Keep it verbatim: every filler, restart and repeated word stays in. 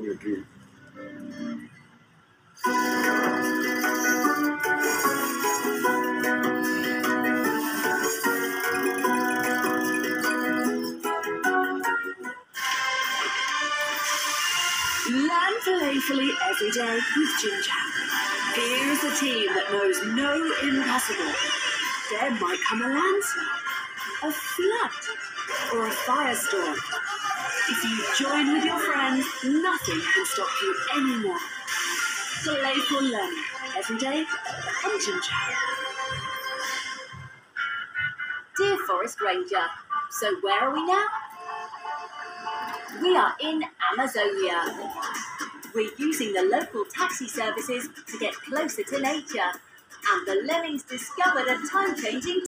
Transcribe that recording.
your dream. Learn playfully every day with Ginger. Here's a team that knows no impossible. There might come a landslide, a flood, or a firestorm. If you join with your friends, nothing can stop you anymore. Playful learning every day on Ginger. Dear Forest Ranger, so where are we now? We are in Amazonia. We're using the local taxi services to get closer to nature. And the lemmings discovered a time-changing